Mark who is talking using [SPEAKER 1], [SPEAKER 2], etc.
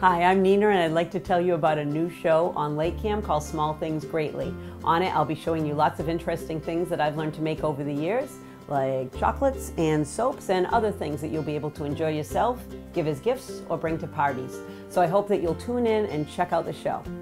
[SPEAKER 1] Hi, I'm Nina, and I'd like to tell you about a new show on Lake Cam called Small Things Greatly. On it, I'll be showing you lots of interesting things that I've learned to make over the years, like chocolates and soaps and other things that you'll be able to enjoy yourself, give as gifts, or bring to parties. So I hope that you'll tune in and check out the show.